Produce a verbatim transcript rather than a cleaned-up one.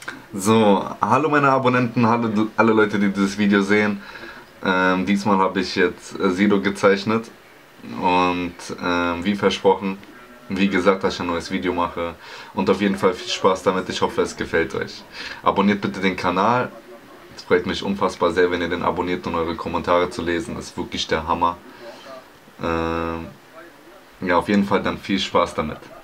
So, hallo meine Abonnenten, hallo du- alle Leute, die dieses Video sehen. Ähm, diesmal habe ich jetzt äh, Sido gezeichnet und ähm, wie versprochen, wie gesagt, dass ich ein neues Video mache und auf jeden Fall viel Spaß damit, ich hoffe es gefällt euch. Abonniert bitte den Kanal, es freut mich unfassbar sehr, wenn ihr den abonniert und eure Kommentare zu lesen, das ist wirklich der Hammer. Ähm, ja, auf jeden Fall dann viel Spaß damit.